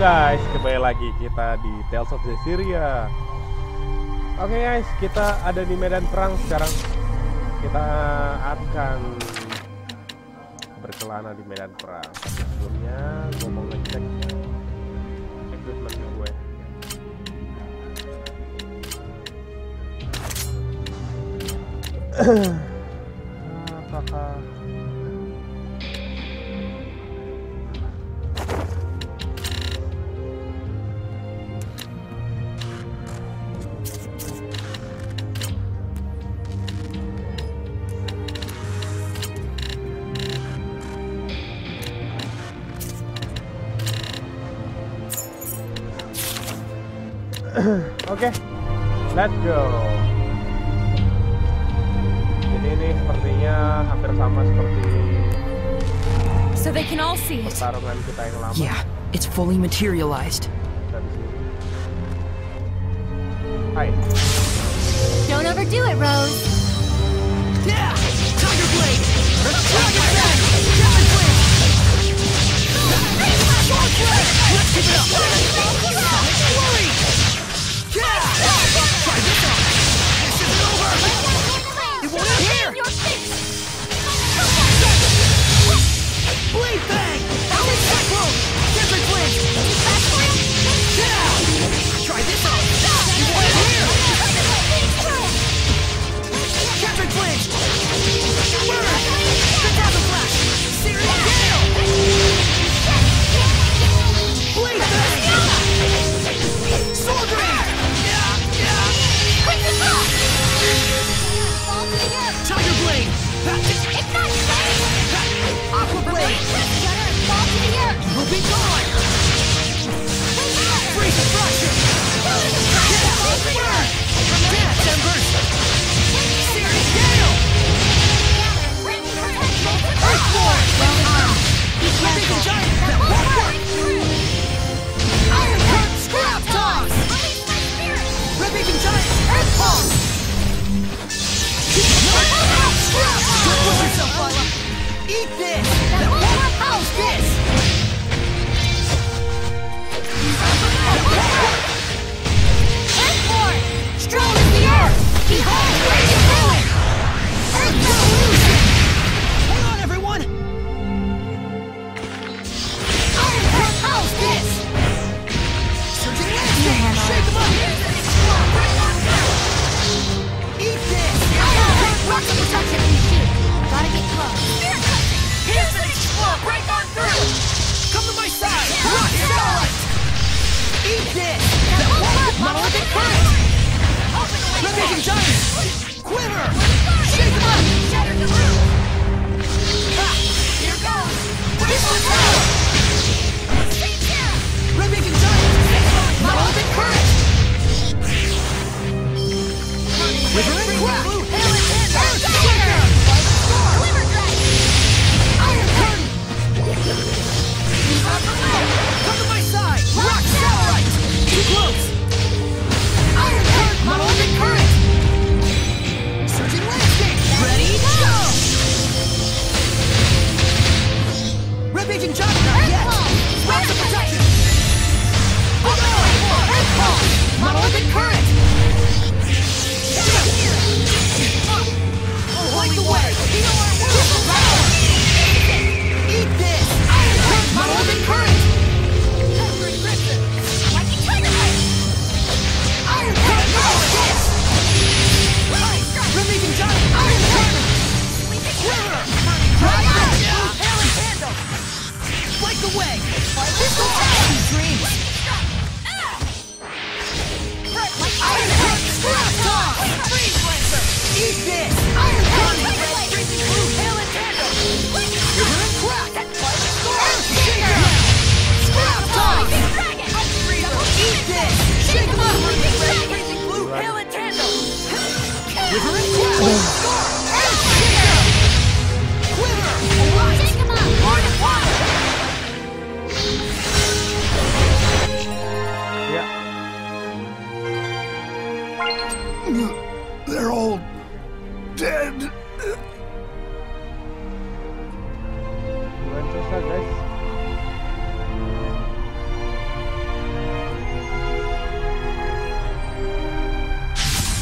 Guys, kembali lagi kita di Tales of Zestiria. Oke guys, kita ada di medan perang sekarang. Kita akan berkelana di medan perang. Tapi sebelumnya gue mau ngecek equipment gue. Apakah Oke, let's go. Jadi ini sepertinya hampir sama seperti so they can all see it. Pertarungan kita yang lama. Yeah, it's fully materialized. Hai. Don't overdo it, Rose. Yeah, Tiger Blade. Tiger Blade. Tiger Blade. Sword Blade. Let's keep it up. Glory. Yeah. Try this out. This isn't over. It won't end here. Blade Bang. Owl's Cyclone. Desert Blade. Yeah. Try this out. It won't end here. Captain Blade. Burn. Phantasm Flash. Serial Gale. Blade Bang.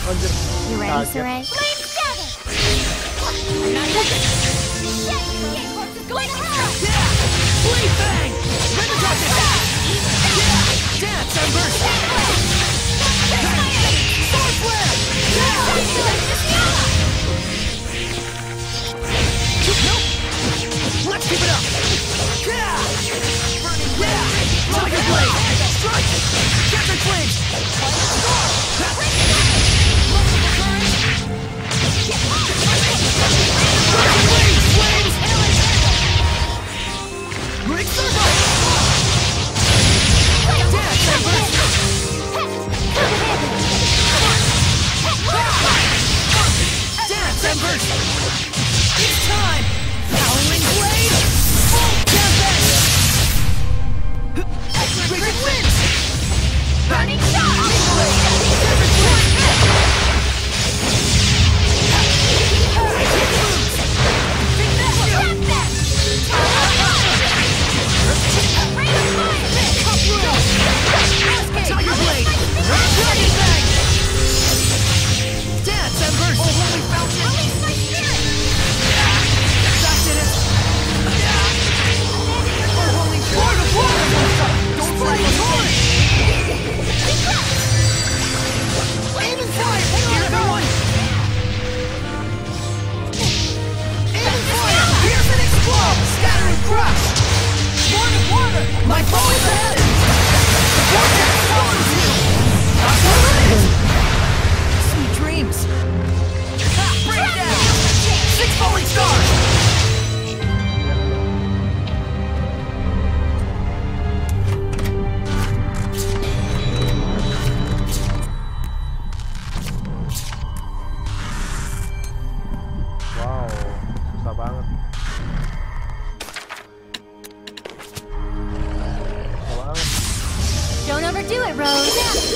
Anjir. You ready, Kaget. Sarai? Flame scatter! I'm not touching! Shit! Game horse is going to hell! Yeah! Blade bang! Render darkness! Yeah! Dance Ember! Sword flare! Yeah! Nope! Let's keep it up! Yeah! Yeah! Tiger blade! Strike! Captain flames! Flames! Great circle! Dance Ember! Dance Embers! It's time! Howling blade! Full tempest! Wicked winds! Burning shot! Tiger blade! Dragon bang! Dance Embers! Oh, holy fountain! Release my spirit! That did it! Oh, holy sword of water! Don't flag the torrent! Aim and fire! Here, everyone! Aim and fire! Pierce and explode! Scatter and crush! Sword of water! My bow is ahead! The vortex follows you! That's what it is! Sweet dreams! Break down! 6 falling stars! Wow, susah banget. Susah banget. Don't overdo it, Rose!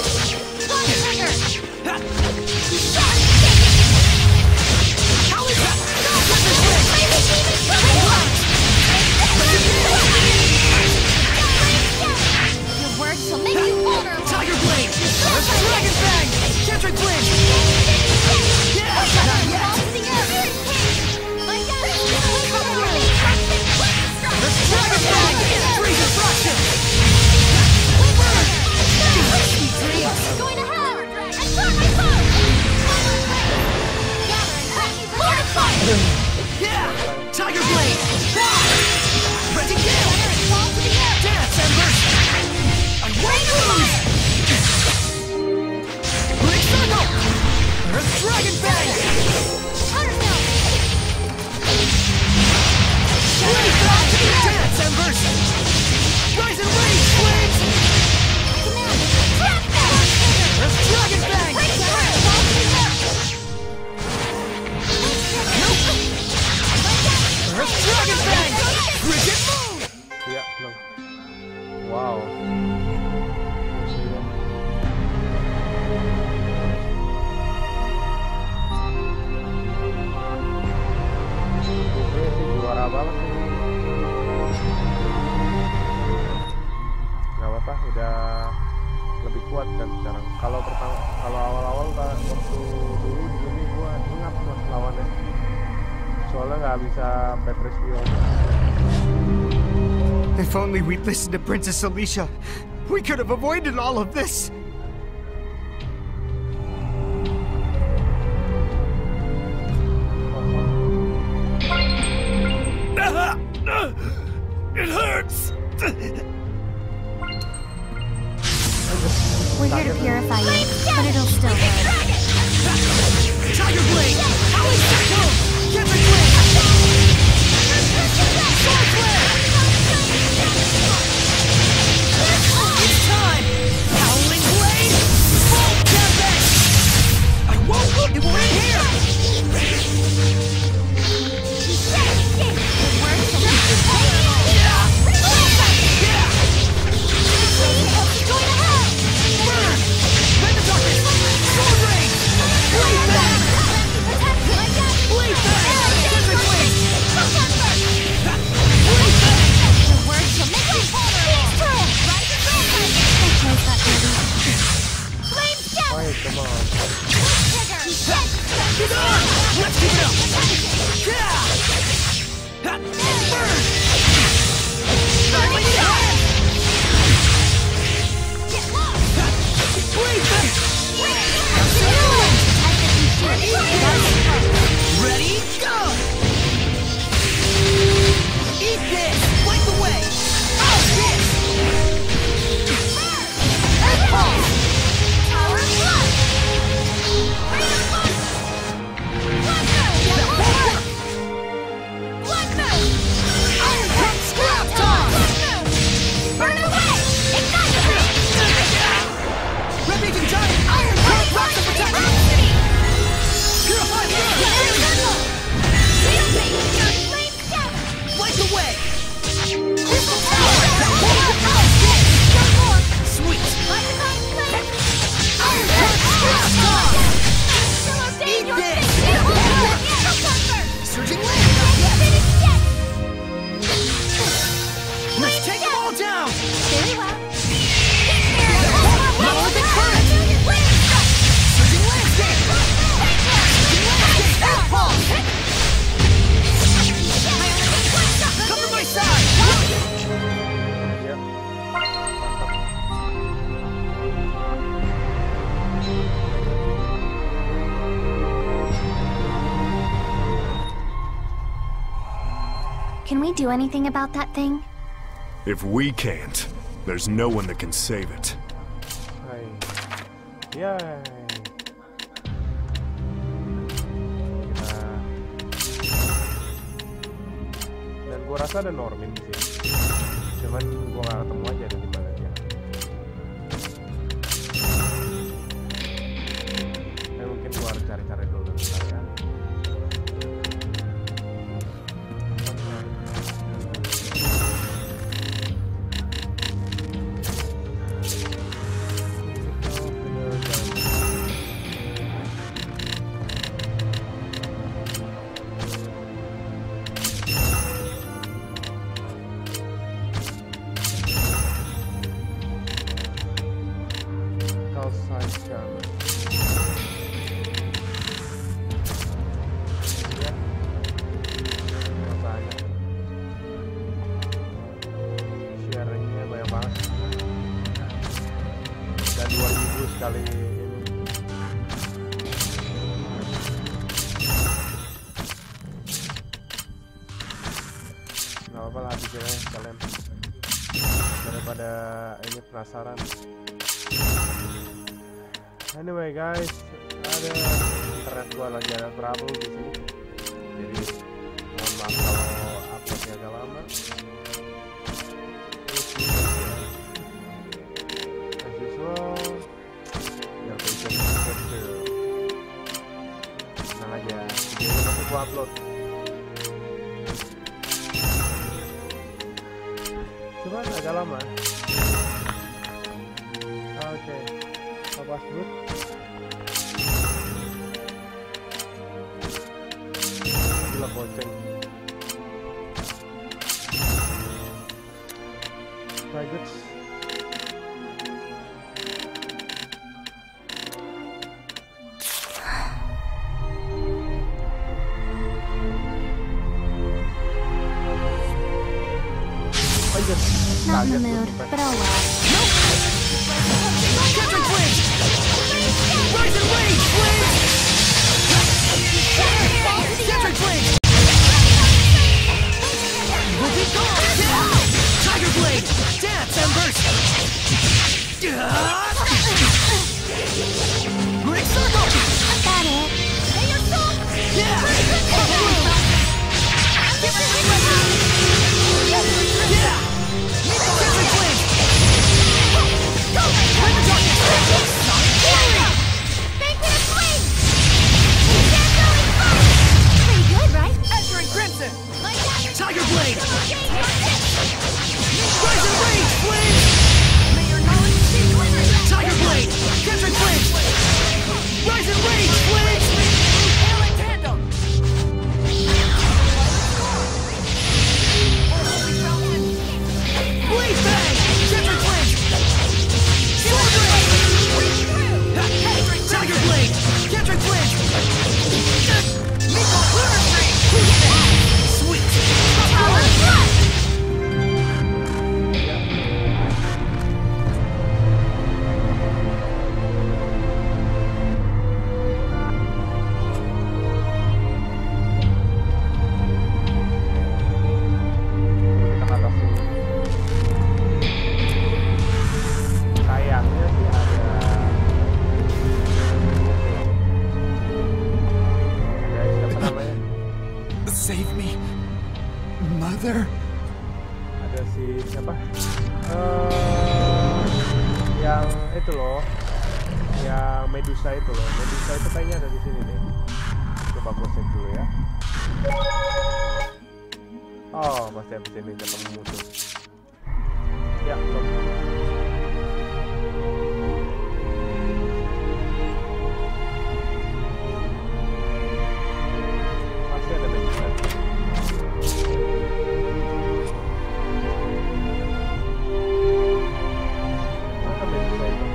Your words shall make you vulnerable! Tiger blade! Dragon bang! Cantric blade! Yeah! Not yet! Dragon bang! Freeze destruction! Burn! Sweet dreams! Going to hell! And burn my foe! Lord of Fire! Yeah! Tiger blade! Ready kill! Dance Embers! I won't lose! Great circle! Earth dragon bang! Blade bang! Dance Embers! Rise and rage, flames! Earth dragon bang! Nope! Earth dragon bang! Cricket moon! Iya, belum. Wow. Musuhnya. Musuhnya sih juara banget sih. Gak apa-apa, udah lebih kuat kan sekarang. Kalau awal-awal waktu dulu di sini gua ngap mas lawannya. Soalnya nggak bisa Petrifion. If only we'd listened to Princess Alicia, we could have avoided all of this. It hurts! We're here to purify you, but it'll still hurt. Tiger blade! Howling circle! Cantric blade! Sword flare! It's time! Howling blade! Full tempest! I won't look! It will end here! Burn! Bend the darkness! Sword rain! Blade bang! Blade bang! Cantric blade! Blade bang! Your words shall make you vulnerable! Flame scatter! Wait, come on. Get on! Let's keep it up! Yeah! Burn! Burn my hand! Ready? Go! Eat this! Wipe the way! Oh, this! Earth Pulse! Tower of Blood! Blood Move! Iron Head Scrap Toss! Blood Move! Burn away! Ignite Move! Rampaging Giant Iron Head Rocks of Protection! Purify Blood! Shield me! Flame Step! Wipe the way! Crystal Tower! Sweet! Electrifying Flame! Iron Head Scrap Toss! Eat this! Surging Land! Let's take them all down! Very well. Monolithic Current! Surging Landscape! Surging Landscape! Earth Pulse! Come to my side! Ya, Can we do anything about that thing? If we can't, there's no one that can save it. hai. Yay. Dan gua rasa ada Normin di sini. Cuman gua nggak ketemu aja di mana dia. Mungkin gua harus cari-cari dulu bentar ya. Sharingnya banyak banget dan 2000 sekali ini. Nggak apa-apa lah, habisin aja kalian daripada ini penasaran. Anyway guys, ada internet gua lagi ada trouble di sini, jadi mohon maaf kalau uploadnya agak lama. As usual, ya tenang aja, videonya masih gua upload. Cuman agak lama. Oke. Apa dulu? Gila goceng. My goods. Not in the mood, but oh well. Captain Flames! Rise and rage, Flames! Captain Flames! Will be gone! Tiger Blade! Dance and burst! Great circle! Got it. Yeah! Yeah! Captain Flames! itu loh, yang Medusa itu loh. Medusa itu kayaknya ada di sini deh. Coba gue cek dulu ya. Oh, masih habis ini ketemu musuh. Ya, stop. Masih ada Medusa. Mana Medusa itu?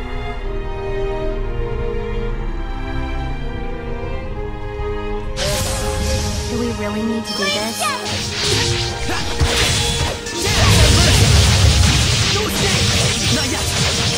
Do we really need to do this? Not yet.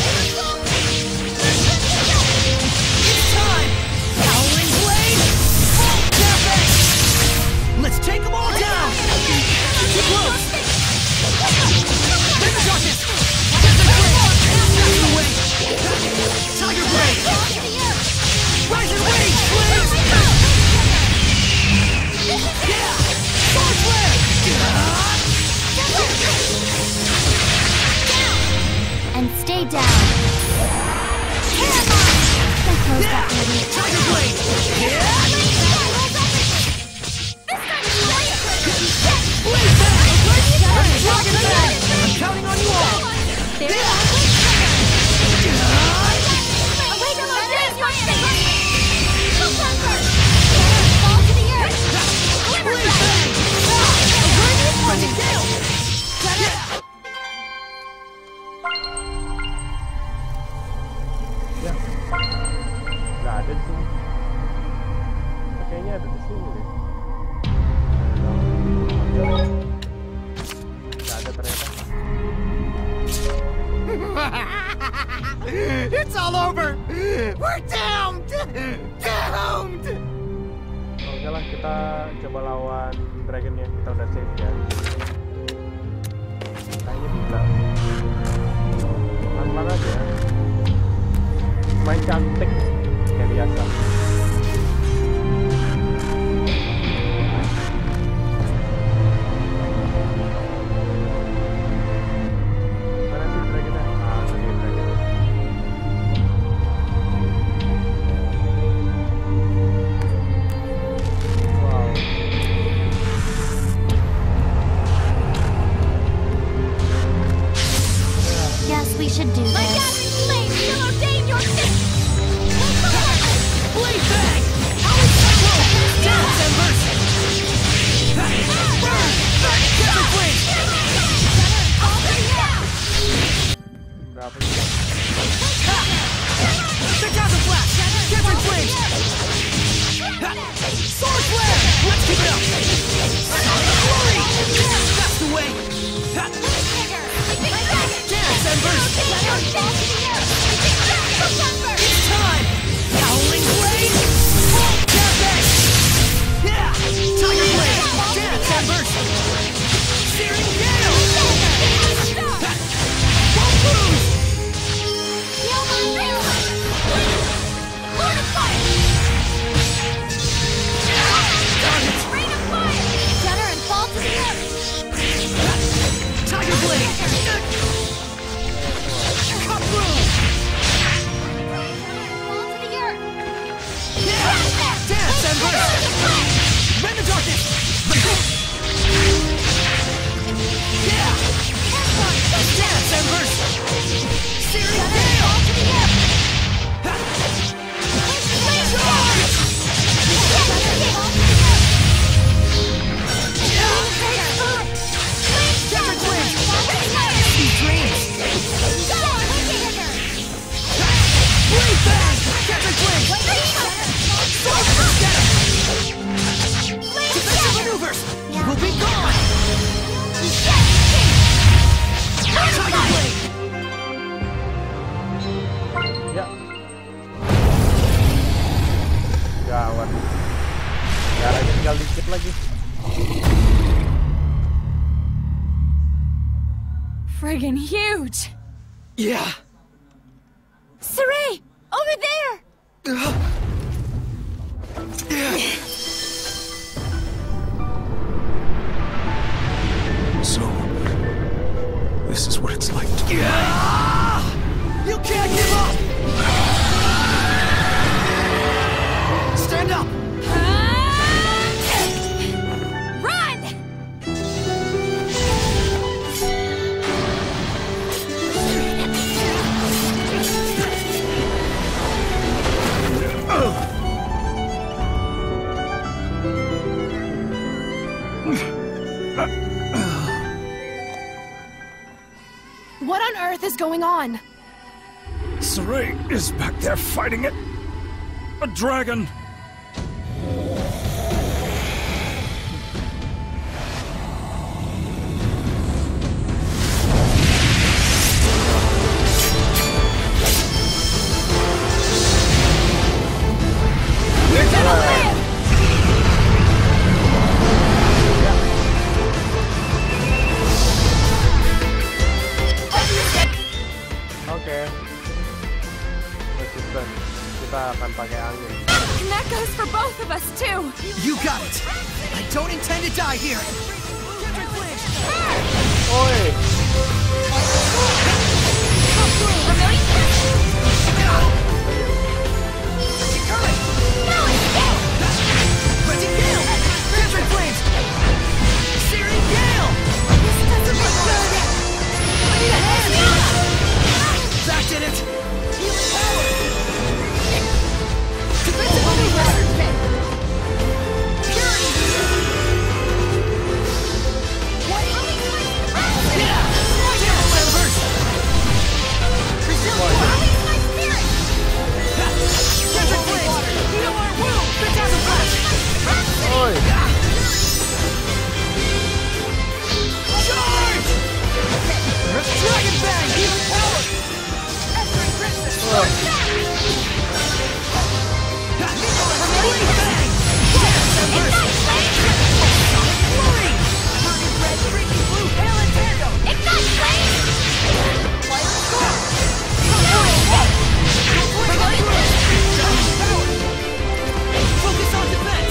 It's time. Howling blade. Perfect. Let's take them all down. Too close. In the darkness. That's the way. Tiger blade. Rising wave, flames. Yeah. Sword flare. And stay down. Close that lady. Tiger blade. Blade back. Rocket back. I'm counting on you all. Ya, nggak ada di sini. Kayaknya ada di sini deh. Nggak ada ternyata. It's all over! We're doomed! Doomed! Oke lah, kita coba lawan dragonnya. Kita udah save ya. Kayaknya bisa. Pelan-pelan aja. Main cantik kayak biasa. Mana sih dragonnya? Ah, ini dragon. Wow. Yes, we should do this. Blade bang. Dance and burst. Burn. Different blade. Berapa sih? Phantasm flash. Different blade. Sword flare. Let's keep it up. Glory. That's the way. Dance and burst. It's time. Howling blade. Perfect. Yeah. Tiger blade. Dance and burst. Searing gale. Won't lose. Tiger blade. Cut through. Dance and burst! Rend the darkness! Yeah! Dance and burst! Searing gale! Charge! Different wings! These dreams! Blade bang! Different wings! Defensive maneuvers! He will be gone! Tiger blade! Ya. Gawat. Darahnya tinggal dikit lagi. Friggin' huge! Yeah. Saray! Over there! So, this is what it's like to You can't get going on? Saray is back there fighting it. A dragon. Oke. Resisten. Kita akan pakai angin. And that goes for both of us too. You got it. I don't intend to die here. Oi. That did it! Oi. Charge! Dragon Bang! Healing power! Focus on defense!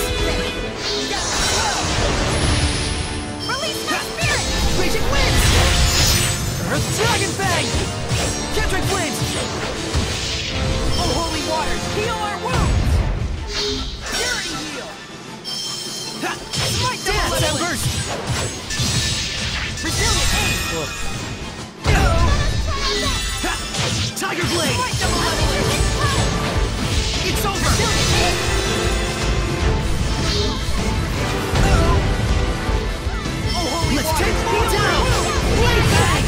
Release my spirit! Raging winds! Earth Dragon Bang! Kendrick Flint! Oh, holy waters, heal our wounds! Purity heal! Smite dance embers! Resilient aim! Tiger Blade! It's over! Oh, holy let's waters, take them down! Blade Bang!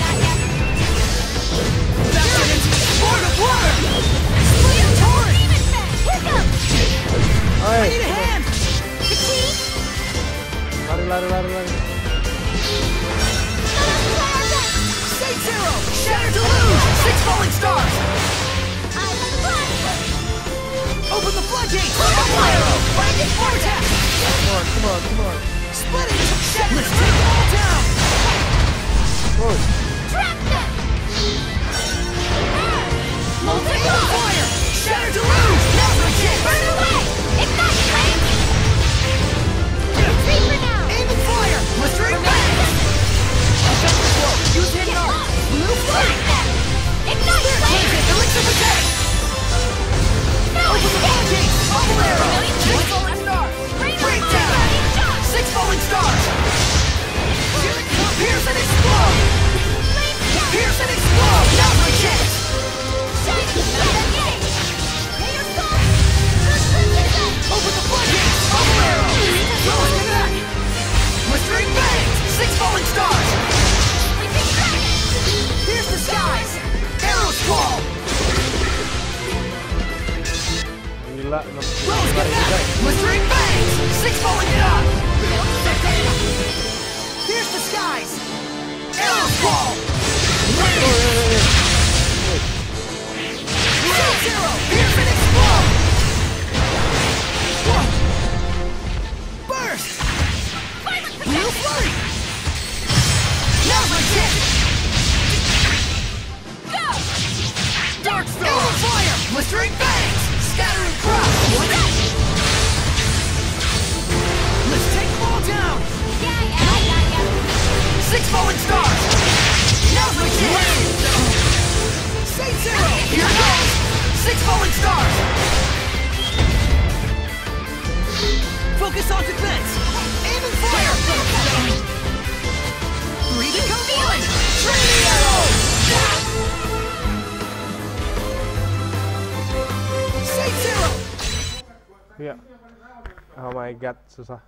That's it! Sword of water! Split torrent! I Oi. need a hand! Lari. State Zero! Shatter Deluge! 6 falling stars! Open the floodgates! Double arrow! Blinding vortex! Come on. Split it! Shatter! Let's take them all down! Oi. Molten fire! Shatter Deluge! Plasma kick! Burn away! Ignite flame! Reaper now! Aim and fire! Blistering bang! Shut the door! Use hidden arm! Blue flame! Ignite flame! Elixir protect! Open the floodgates! Bubble arrow! 1 falling star! Break down! 6 falling stars! Pierce and explode! Pierce and explode! Now my chance! Open the floodgates! Bubble arrow! Throw it back! Blistering bangs! 6 falling stars! Here's the skies! Arrow squall! Gila. Rose get back! Blistering bangs! 6 falling it up! Here's the skies! Arrow squall! Zero! Pierce and explode! Burst! Blue flurry! Now's my chance! Go! Dark storm! Fire! Blistering bangs! Scattering cross! Let's take them all down! Yeah. 6 falling stars! Now's my chance! Say Zero! Here goes! 6 falling stars! Focus on defense! Aim and fire! Breathe and come one! Training arrow! Say Zero! Iya. Oh my god, susah.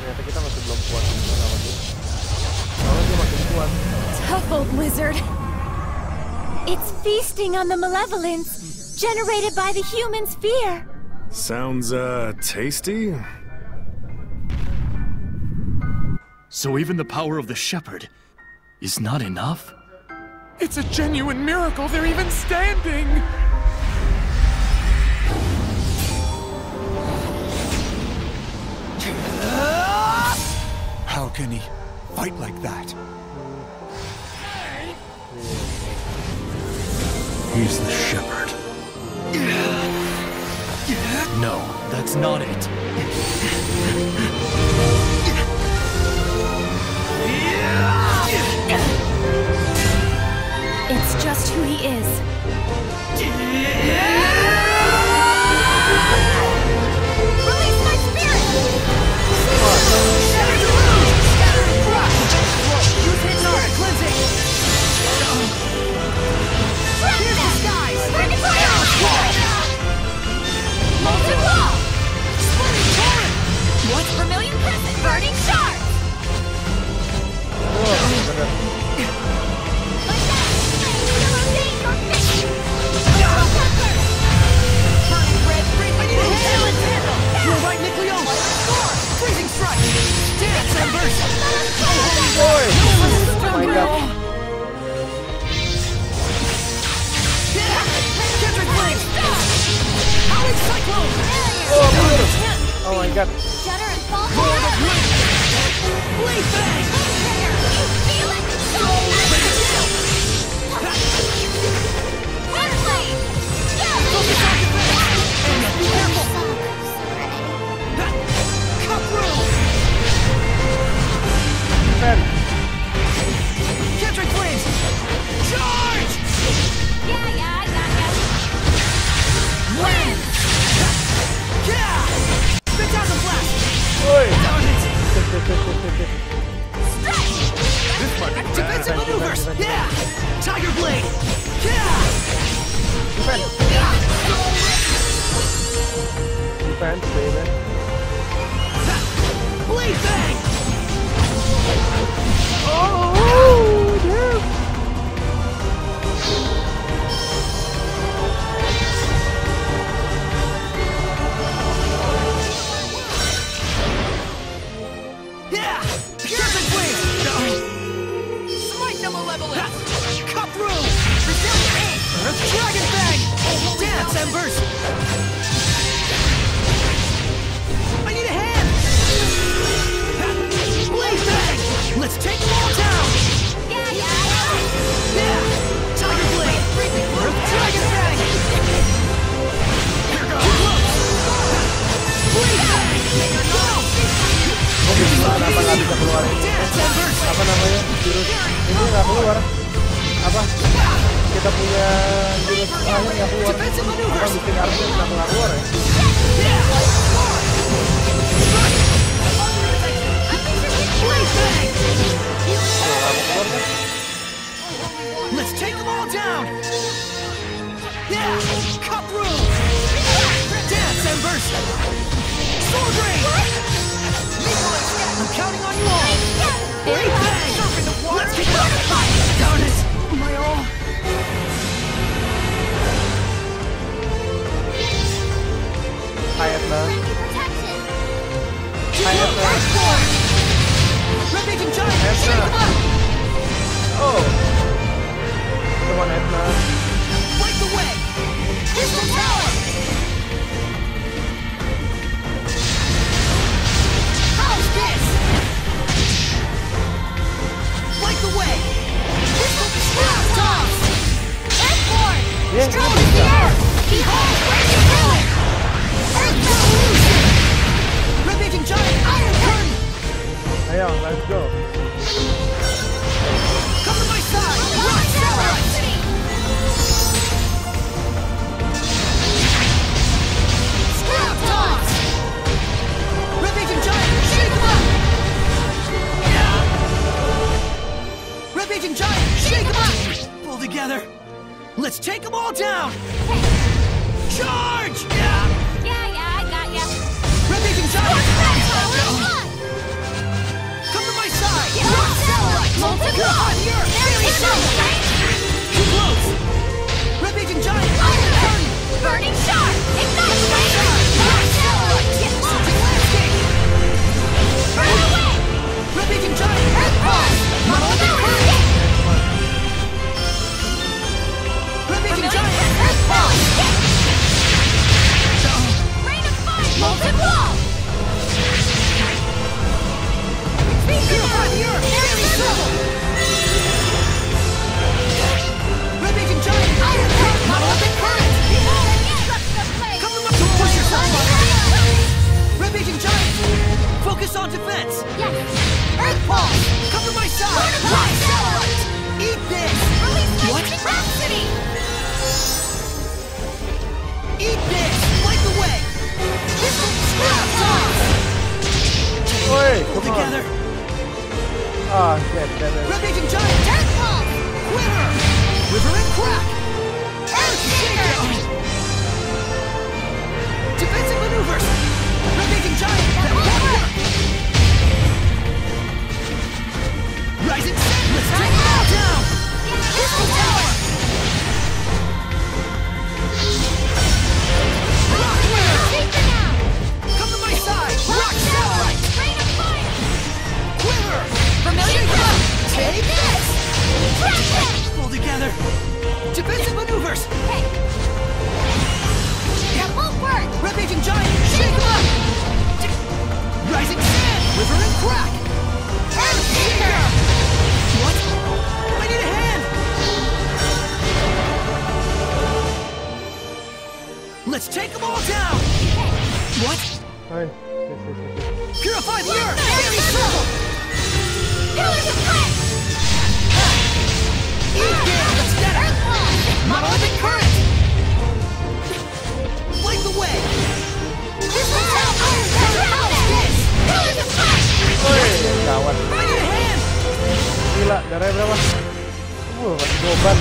ternyata kita masih belum kuat lawan dia. Soalnya dia makin kuat. Tough old lizard. It's feasting on the malevolence generated by the human's fear. Sounds, tasty? So even the power of the shepherd is not enough? It's a genuine miracle they're even standing! How can he fight like that? He's the shepherd. No, that's not it. It's just who he is. Release my spirit! Scatter and crush! Use hidden art, cleansing! Here's the skies! Molten wall! Splitting torrent! What's Vermilion Crescent? Burning shards! Wah, bener. Like that! Elevate your mission! Conquer! Burning red, freezing blue, silent handle! You're right, Nicleo! Freezing strike! Dance embers! Boy! Oh my god. Kendrick Blade! Howling cyclone! Oh my god. Shudder and fall Lord of down! Wind! Blade Bang! You feel it? Windblade! Focus on defense! And be careful! Cut through! Defend. Kendrick Flames! Charge! Yeah, I got ya. Wind! Yeah! Phantasm Blast! Oi. Down it! Strike! This might be Defensive bad. maneuvers! Yeah! Tiger Blade! Yeah! Defend. Defend, baby. Blade Bang! Oh, damn. Yeah! Kendrick Flames! Smite the malevolence! Cut through! Resilient aim! Dragon Bang! Dance embers! I need a hand! Blade Bang! Let's take them all down! Yeah! Tiger Blade! Dragon Bang! Here goes! Blade Bang! Go! Kenapa nggak bisa keluar ini? Dance embers! Apa namanya? Jurus ini nggak keluar. Apa? Kita punya jurus lain nggak keluar. Defensive Apa maneuvers! bikin armnya nggak keluar ya? Yeah! Blade Bang! Tuh, nggak mau keluar kan? Let's take them all down! Yeah! Cut through! Dance embers! Sword Rain! I'm counting on you all! Blade Bang! Let's get down it! My all! Hi, Edna. Hi, Look, Edna. Earthborn! Rampaging Giant! Edna. Shake them up! Oh. Come on, Edna. Light the way! Crystal Tower! How's this? Light the way! Crystal Sprout Toss! Earthborn! Yeah, Strong yeah. as the earth! Behold where you ruin! Earth Revolution! Rampaging Giant Iron Curtain! Ayo, let's go. Come to my side! Rock Samurai! Sprout Toss! Rampaging Giant! Shake them up! Rampaging Giant! Shake them up! Pull together! Let's take them all down! Charge! Yeah, I got ya. Rampaging Giant! Earth Pulse! Cover my side! Rock Satellite! Eat this! What? Rhapsody! Eat this! Light the way! Scrap Toss! Woi, come on. Together! Ah, dead. Rampaging Giant! Earth Pulse! Quiver! River and Crack! Earth Shaker! Defensive maneuvers! Rampaging Giant! That won't work! Rising Sun! Let's take them all down! Crystal Tower! Rock Quiver! Come to my side! Rock Satellite! Rain of fire! Quiver! Familiar ground! Take this! Crash! Pull together! Defensive maneuvers! Hey! That won't work! Rampaging Giant! Shake them up! Rising Sand! River and Crack! Earth Shaker! What? I need a hand! Let's take them all down! What? Hai. Purify the Earth! Fairy Circle! Pillars of Clay! Eat this! Let's get it! Monolithic Current! Light the way! Crystal Tower! This! Pillars of Clay! Woi, kawan. I need a hand! Gila, darahnya berapa? Masih beban.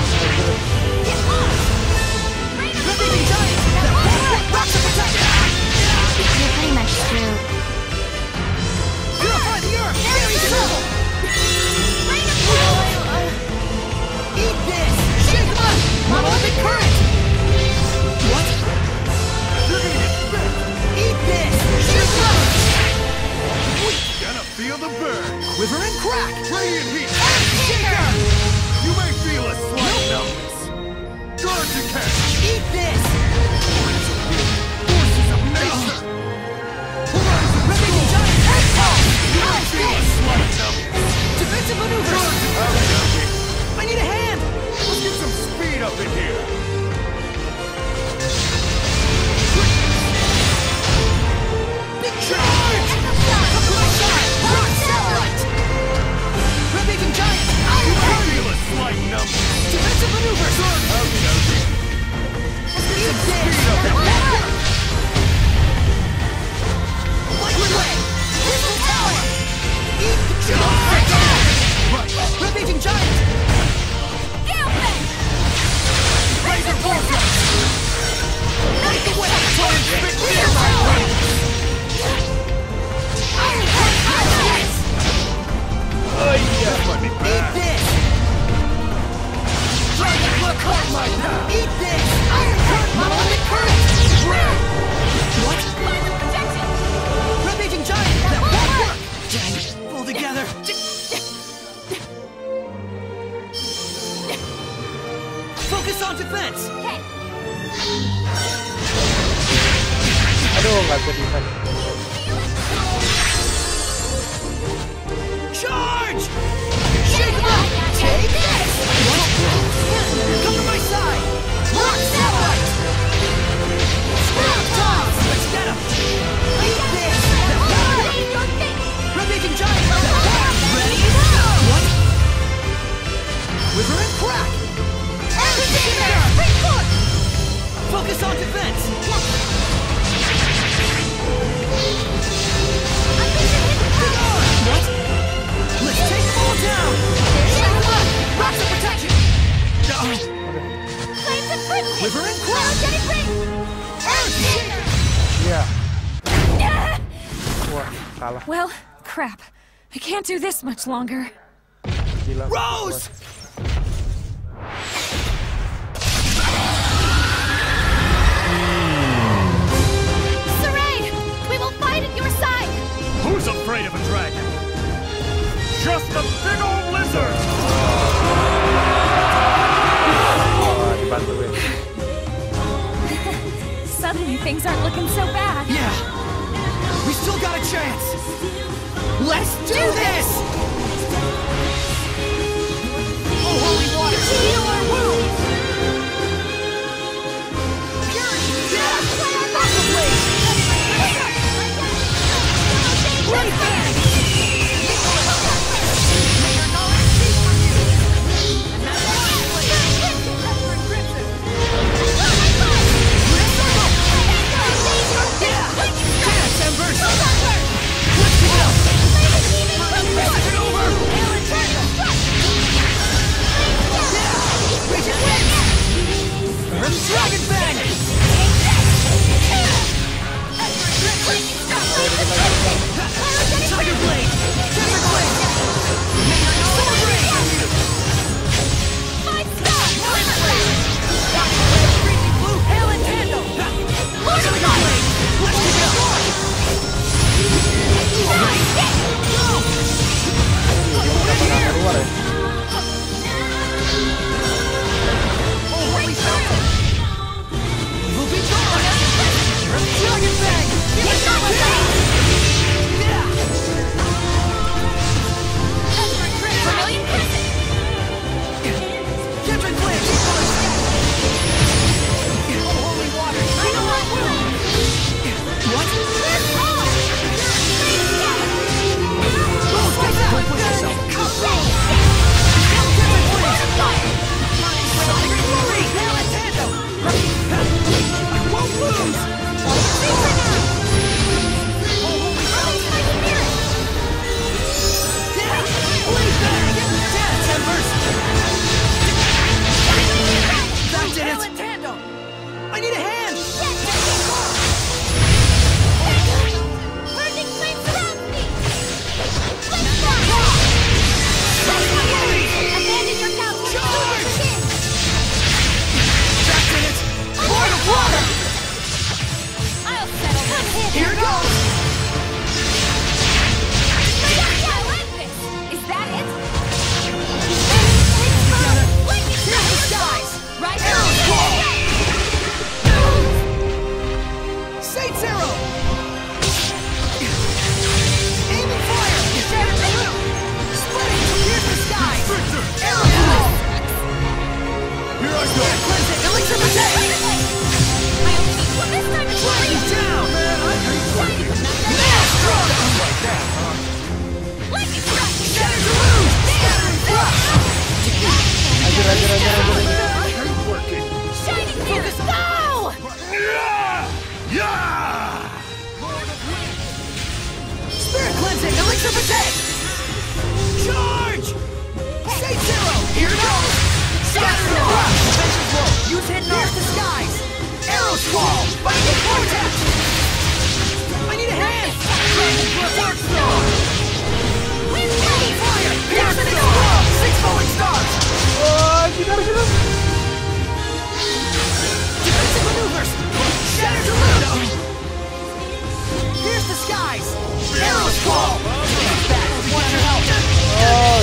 Rampaging Giant! Rocks of protection! You're pretty much screwed. Purify the Earth! Fairy Circle! Eat this! Shake them up! Monolithic Current! What? Eat this! Shake them up! Gonna feel the burn. Quiver and Crack! Radiant heat. Earth Shaker! You may feel a slight numbness. Guard to catch. Eat this! Forces of nature. Rampaging Giant! Earth Pulse! You may feel a slight numbness. Defensive maneuvers! I need a hand! Let's get some speed up in here. Big charge! Come to my side! Rock Satellite! Rampaging Giant! You may feel a slight numbness. Defensive maneuvers! Eat this! That won't work! Light the way! Crystal Tower! Eat the charge! Rampaging Giant! Razor Vortex! Light the way! Crystal Tower! Iron Heart Iris! Eat this! Dragon Blood Light! Eat this! Iron Heart Monolithic Current! What? Rampaging Giant! That won't work! Dang it! Pull together! Focus on defense! Aduh, nggak bisa defense. Charge! Shake them up! Take this! Come to my side! Rock Satellite! Scrap Toss! Let's get him! Eat this! Rampaging Giant! Ready? What? Quiver and Crack! Earth Shaker! Focus on defense! What? Let's take them all down! Shake them up! Rocks of protection! Quiver and Crack! Earth Shaker! Iya. Wah, kalah. Well, crap. I can't do this much longer. Gila. Rose! Saray! We will fight at your side! Who's afraid of a dragon? Just a big old lizard! Wah, dibantuin. Suddenly things aren't looking so bad. Yeah! We still got a chance! Let's do this! Oh, holy water! Heal our wounds! Purity! Yeah! Battle Blade! Right there!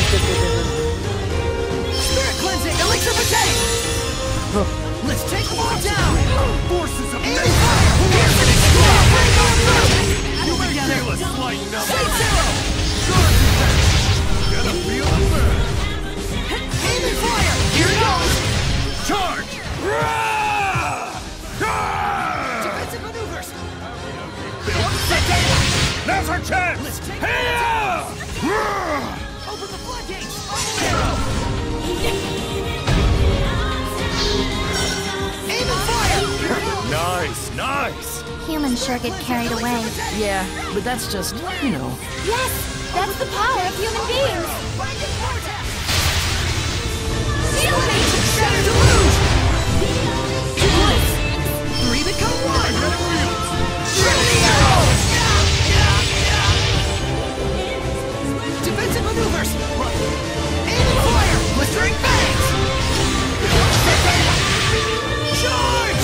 Spirit cleansing, elixir potato! Let's take them all down! Forces of Aim nature! fire! Pierce and explode! Bring on through! You may Together! feel a slight numbness. State zero! Gonna feel the burn. Aim and fire! Here it goes! Charge! Defensive maneuvers! Now's our chance! Let's take Hey-ya! Open the floodgates! Arrow! Aim and fire! Here it goes! Nice, nice! Humans sure get carried away. Yeah, but that's just, you know. Yes, that's the power of human beings. Binding vortex! Shatter deluge! 3 become 1! Trinity arrow! Defensive maneuvers! Aim and fire! Blistering fangs! Charge!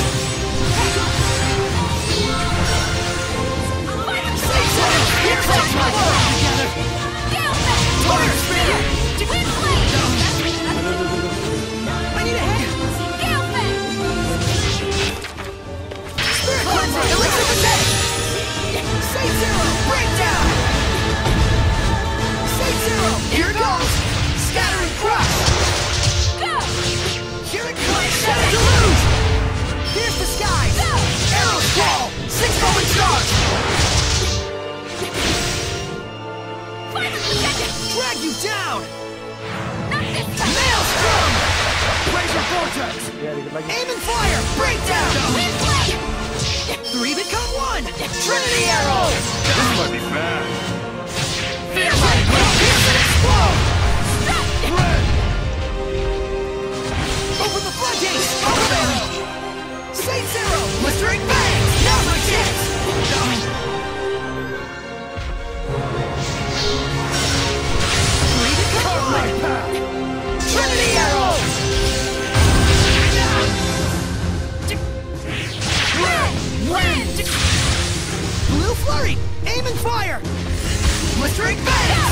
Here's our power! Together! Fire spear! I need a hand! Spirit cleanser! Elixir potato! State zero! Breakdown! State zero! Here it goes! Scatter and crush! Here it comes! Shatter deluge! Here's the skies! Arrow squall! 6 rolling stars! Drag you down! Maelstrom! Razor vortex! Aim and fire! Breakdown! 3 become 1! Trinity arrow! This might be bad. Pierce and explode! Red! Open the floodgates! Open! State zero! Blistering fangs! Now's my chance! Trinity arrow! Blue flurry! Aim and fire! Blistering fangs!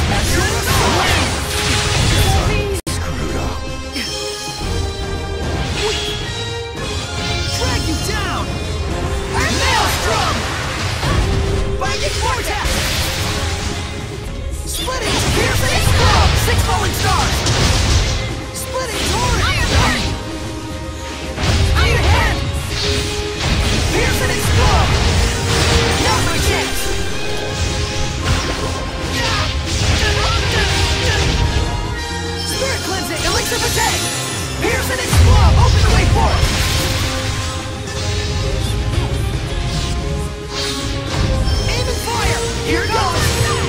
Screwed up. Drag you down! Maelstrom! Binding vortex! Splitting! Pierce and explode! 6 falling stars! Splitting torrent! I need a hand! Pierce and explode! Now's my chance! Spirit cleansing! Elixir potato! Pierce and explode! Open the way forward! Aim and fire! Here it goes!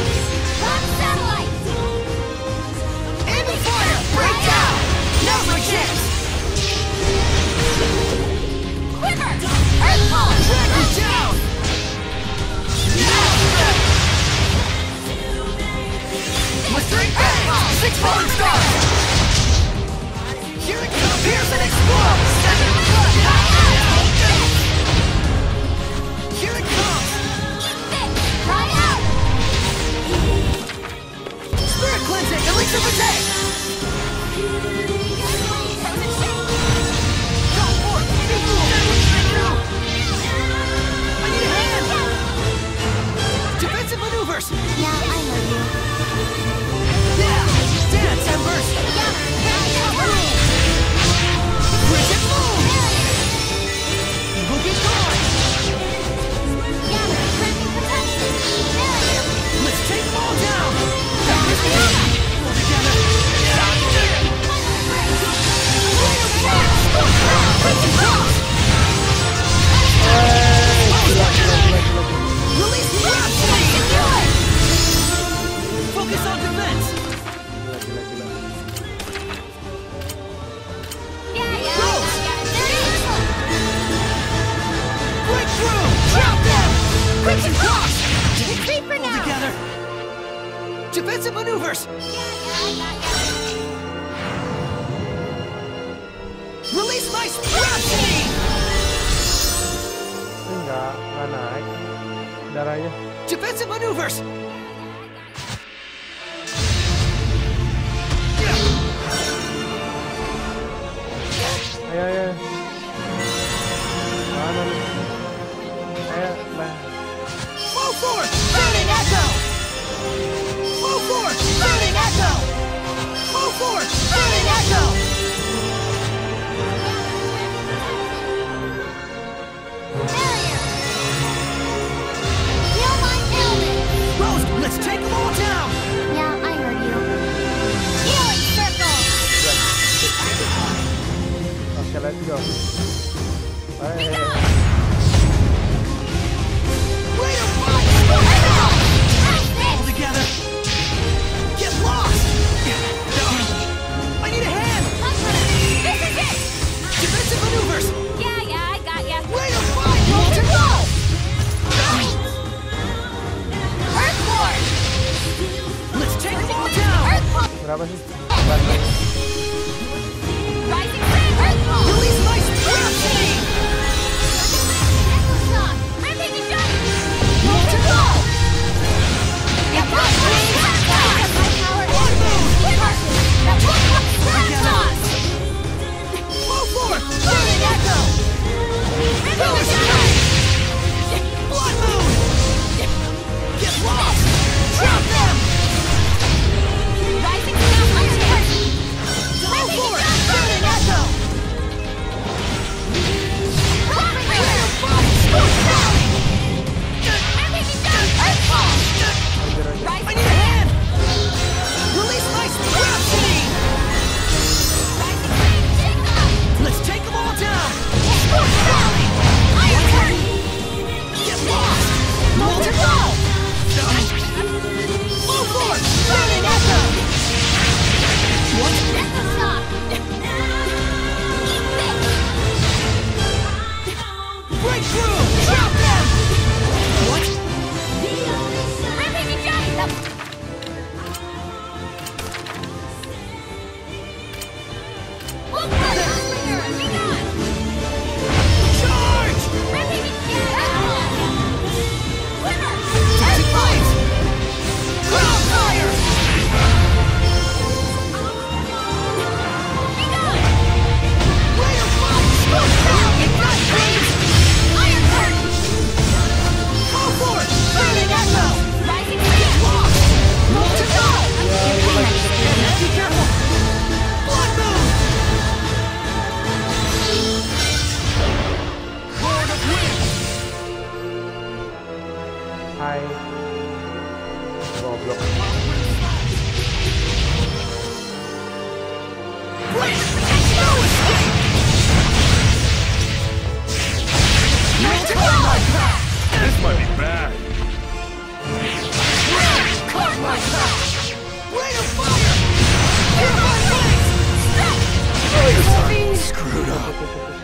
Aim and fire! Break down! Now's my chance! Quiver! Earthfall! Drag you down! Blistering fangs! 6 falling stars! Here it comes! Pierce and explode! Here it comes! Try out! Spirit cleansing! Elixir potato! Go for it! I need a hand! Defensive maneuvers! Yeah, I know you. Yeah! Dance, Embers! Bridget move! We'll get going! Let's take them all down! Pull together! Release the Rhapsody! Focus on defense! Breakthrough! Drop them! Crimson Cross! Retreat for Pull now! together! Defensive maneuvers! Release my Rhapsody! Enggak naik darahnya. Defensive maneuvers! Berapa sih? Rising Sun! Release my Sprout Chain! Rampage and Jump! Molten Ball! It brought me my power and that will come Toss! Flow forth! Burning Echo! Rampage and Jump! Blood Moon! Get lost! Drop them! Rising Sun! Flow forth! Burning Echo! I need a hand! Release my Sprout Chain! Let's take them all down! Scorch Valley! Iron Curtain! Get lost! Molten Ball! Flow forth! Burning Echo! What? Echo Shock! Breakthrough! Drop them! What? Rampage and Jump! Look, be gone! Charge! Rampage and Jump! Quiver! Take flight! Cloud Fire! Be gone! Ray of Fire! Scorch Valley! Ignite Flames! Iron Curtain! Go forth! Burning Echo! Rising Get lost! Molten Ball! Be careful! Blood Moon! Lord of Wind! Hai. Goblok. Break! No escape! Molten Ball! This might be bad. Caught my path! Ray of Fire! Hear my wings! Screwed up.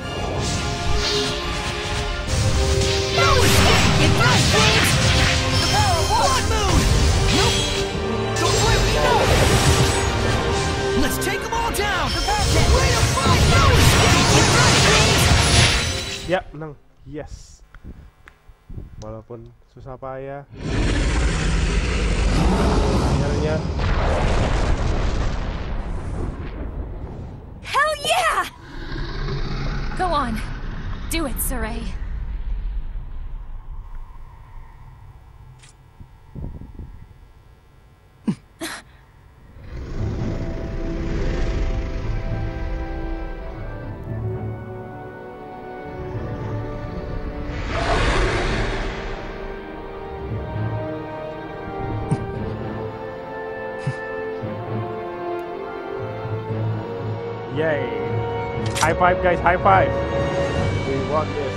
No escape! Ignite Flames! The power of Blood Moon! Nope! Don't play with me! Let's take them all down! Ray of Fire! No escape! Ignite Flames! Ya, menang. Yes. Walaupun susah payah. Akhirnya Hell yeah! Go on. Do it, Saray. Yay! High five, guys! High five! We won this.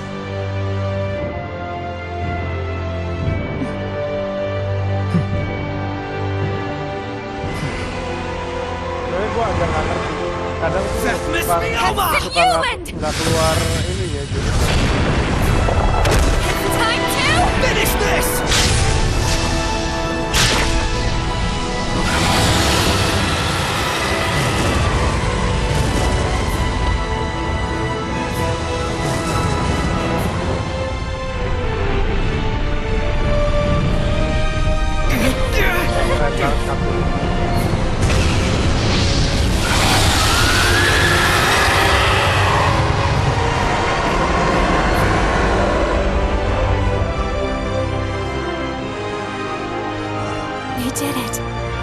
Sebenarnya gua agak nggak ngerti. Kadang tuh suka nggak keluar ini ya. Jadi. Time to finish this! We did it.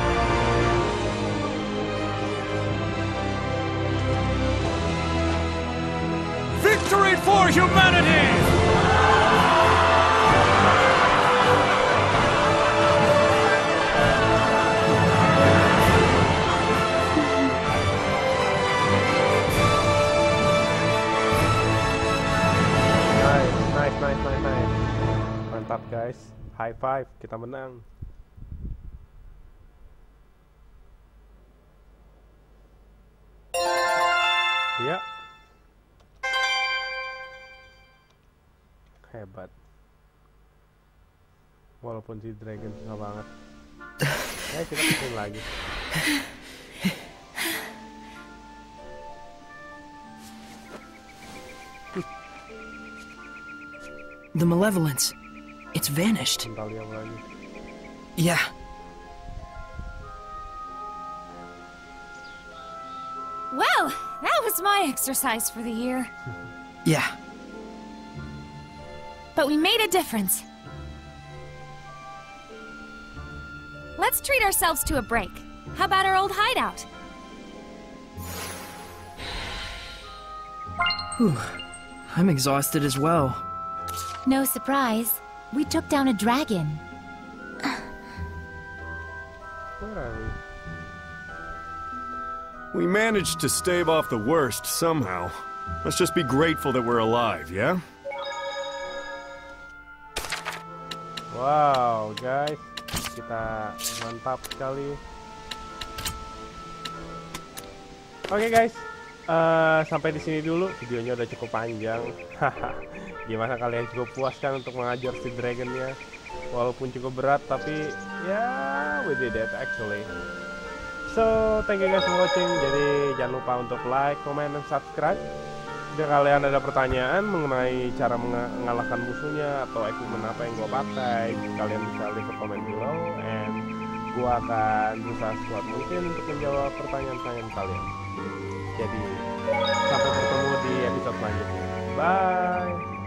Victory for humanity! Nice. Mantap guys. High five, kita menang. Ya. Hebat. Walaupun si Dragon susah banget. Kita ketemu lagi. The malevolence. It's vanished. Bentar lihat lagi. Yeah. Well, that was my exercise for the year. Yeah. But we made a difference. Let's treat ourselves to a break. How about our old hideout? Whew. I'm exhausted as well. No surprise. We took down a dragon. Where are we? We managed to stave off the worst somehow. Let's just be grateful that we're alive, yeah? Wow, guys, kita mantap sekali. Oke guys, sampai di sini dulu. Videonya udah cukup panjang. Gimana kalian cukup puas kan untuk mengajar si dragonnya? Walaupun cukup berat, tapi ya we did it actually. So thank you guys for watching. Jadi jangan lupa untuk like, comment, dan subscribe. Jika kalian ada pertanyaan mengenai cara mengalahkan musuhnya atau equipment apa yang gue pakai, kalian bisa leave a comment below, and gue akan berusaha sekuat mungkin untuk menjawab pertanyaan-pertanyaan kalian. Jadi sampai bertemu di episode selanjutnya. Bye.